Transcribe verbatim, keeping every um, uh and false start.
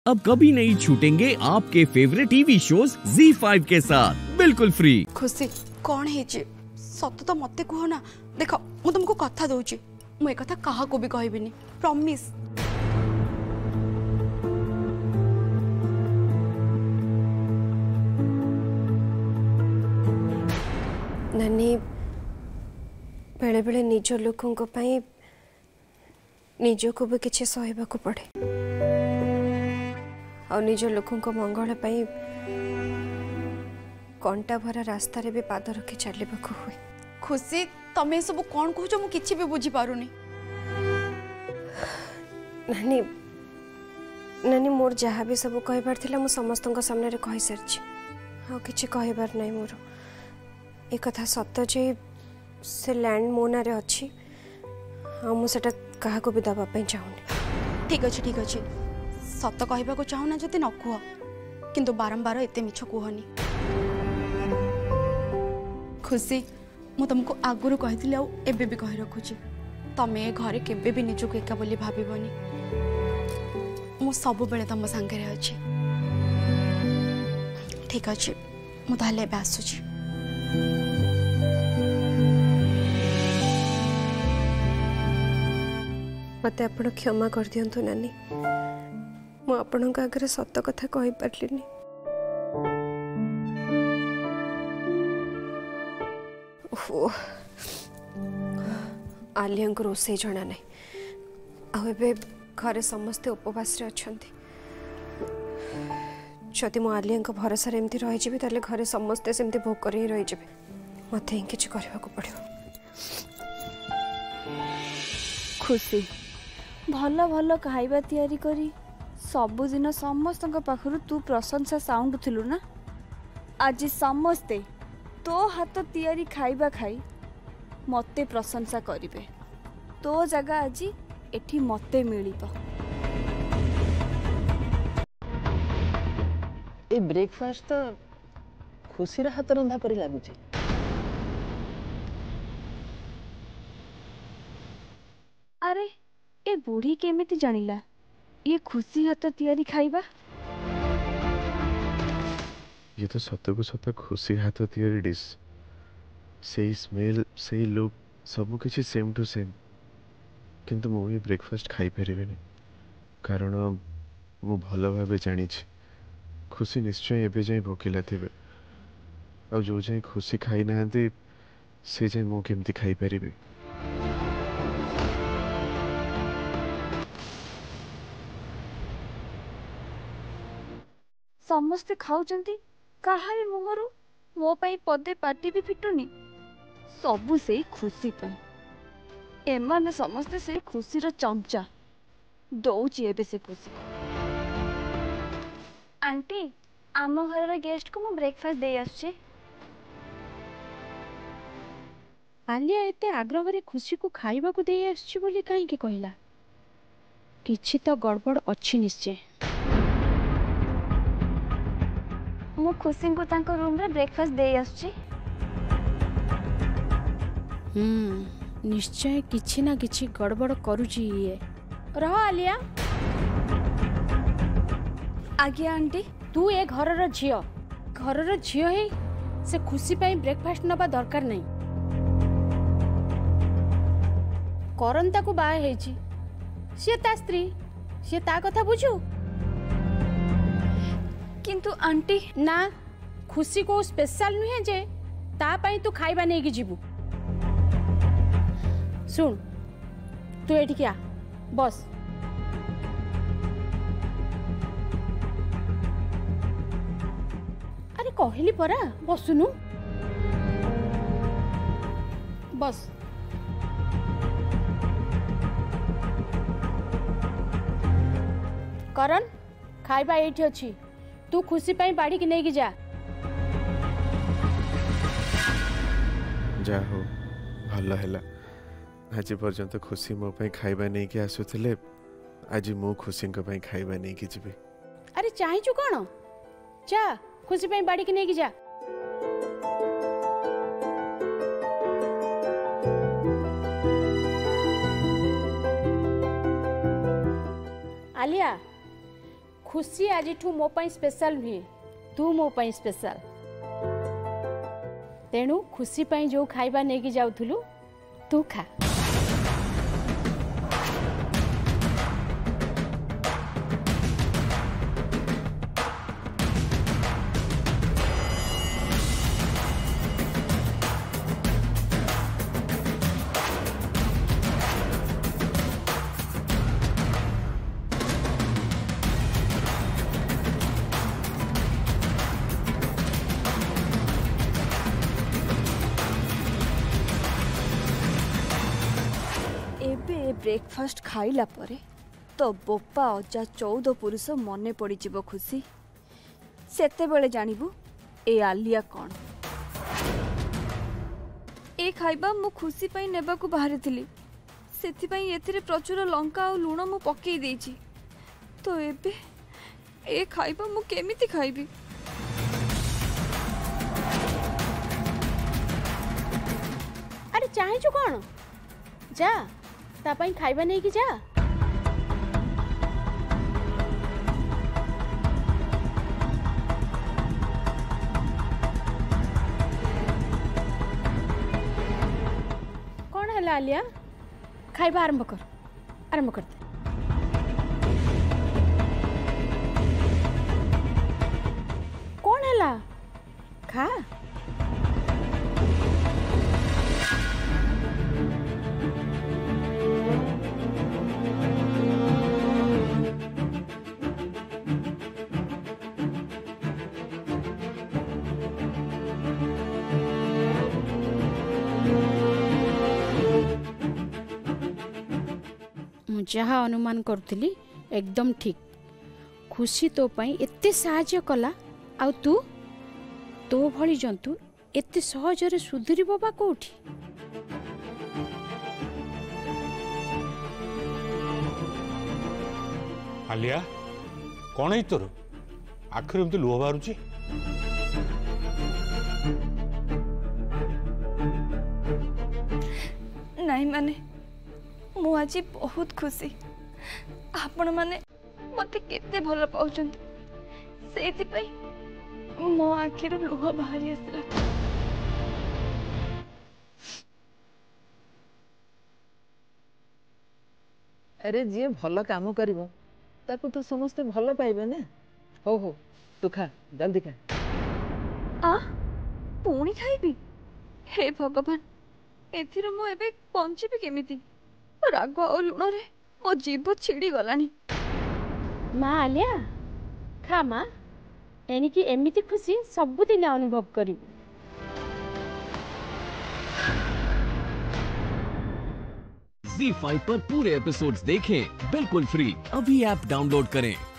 अब कभी नहीं छूटेंगे आपके favourite TV shows Zee five के साथ बिल्कुल फ्री। खुशी कौन है सत तो मत कह ना। देख मु तुमको कथा दूची मु एक कथा कहा को भी कहबिनी प्रॉमिस। नानी बेले बेले निज लोकों को पाई निज को भी किसी सहबा को पड़े और निज लोकों को मंगल पाई कंटा भरा रास्ता रे भी पाद रखी चलने को हुए। खुशी तमे सब कौन कहूच मु किछि भी बुझी पारुनी। नानी नानी मोर जहाँ भी सब कहबार थिला मु समस्त सामने रे कहि सारछि आ किछि कहबार नै। मोर ए कथा सत्य जे से लैंड मो ना रे अछि आ मु सेटा कहा को भी दबा पई चाहुनी। ठीक अछि ठीक अछि सत्य कहबा को चाहू ना जति न कुह किंतु बारंबार एते मिछ कुहनी। खुशी मु तुमको आगुरु कहिथिले आ एबे भी कहि रखुची तमे घरे केबे भी निजको एका बोली भाबिबनी। मु सब बेले तम संगे रे अछि। ठीक अछि मु ताले बे आसुची। मते आपण क्षमा कर दियंतु नानी मु आपण आगे सत कथा कहि पारलिनी। आलिया को रोसे जना ना आबे घरे समस्ते उपवास रे अछंती। जदि मो आलिया भरोसा एमती रही ताले घरे समस्ते सेमती भोग कर ही रही मत ही किसी करने को पड़ो। खुशी भल भल खाइबा तैयारी करी सबुदिन समस्त पाखरु तू प्रशंसा साउंड थिलु ना। आज समस्ते तो हाथ तैयारी खाइबा खाई मते प्रशंसा करिवे। तो जगह आज एठी मते मिलिबो। ए ब्रेकफास्ट तो खुशी रा हाथ रंधा परी लागुची। अरे ए बूढ़ी केमिति जानिला ये खुशी हाथ तैयारी खाइबा। ये तो सत को सत खुशी हाथ तैयारी डिश से स्मेल से लुक सब किसी सेम टू सेम किंतु मु भी ब्रेकफास्ट खाई परिबेनी कारण मु भल भाबे जानी खुशी निश्चय एबे जाई भोकिला थिबे आ जो जाई खुशी खाई नांती से जाई मु केमती खाई परिबे। समस्ते खाउचंती काहारी मुहरु मो पाई पदे पार्टी भी फिटुनी सबु से खुशी पाई। एमाने समस्ते से खुशी रो चमचा दौची एबे से खुशी। आंटी आम घर गेस्ट को मु ब्रेकफास्ट दे आछी। आलिया एते आग्रह रे खुशी को खाइबा को दे आछी बोली काहे के कहला किछि तो गड़बड़ अछि निश्चय। मु खुशी को तांको रूम रे ब्रेकफास्ट दे आछी। हम्म निश्चय किछि ना किछि गड़बड़ करूची ये रह आलिया। आज्ञा आंटी तू ए घर रो झियो घर रो झियो हे से खुशी पाई ब्रेकफास्ट नबा दरकार नहीं। करंता को बाय हेची से ता स्त्री से ता कथा बुझू किंतु आंटी ना खुशी को स्पेशल नुहे जे ता पाई तू खाइबा नहीं की जीवु। सुन तू एठी क्या बस अरे कहली परा बसुनु बस। करण खाइबा एठी अछि तू खुशी पाई बाड़ी की नहीं की जा। जा हो भल है आज पर्यंत खुशी मो पाई खाइबा नहीं कि आसुथिले आज मु खुशी को पाई खाइबा नहीं कि जीबे। अरे चाहिचु कौन जा खुशी पाई बाड़ी की नहीं की जा। आलिया खुशी आज मो पाई स्पेशल नुहे तू मो पाई स्पेशल तेणु खुशी पाई जो खाइबा नेकी जाउथुलु तू खा। ब्रेकफास्ट खाइला परे तो बोपा अजा चौदह पुरुष मने पड़ जीव खुशी सेते बेले जानिबु ए आलिया कौन ए खाइबा मु खुशी पई नेबा को बाहर थिली सेति पई एथिरे प्रचुर लंका और लूण मु पकई देछि तो एबे ए खाइबा मु केमिति खाइबी। अरे चाहे जो कौन जा ता पाई खाइबा नहीं कि जा। कौन है आलिया खाइबा आरंभ कर आरंभ कर दे। कौन है ला खा जहाँ अनुमान करुली एकदम ठीक खुशी तो पाई एते साहाय्य कला आ तू तो भली जंतु एते सहजरे सुधुरी बा कोठी। आलिया कौन है तोर आखिर एमती लुह बाहरुची नहीं माने मु आज बहुत खुशी आपण माने मते केते भल पाउछन सेति पई मो आखिर लुह बाहरी आसला। अरे जी भल काम करिवो ताको तो समस्ते भल पाइबे ना। हो हो तू खा जल्दी खा। आ पुणी खाइबी हे भगवान एथिरे मो एबे पहुंचीबी केमिति राग और लुण रे मो जीभ छिड़ी गलानी। माँ आलिया खा माँ एनिकी एमिति खुशी सबुदिन अनुभव करिबु। ज़ी फाइव पर पूरे एपिसोड्स देखें बिल्कुल फ्री। अभी ऐप डाउनलोड करें।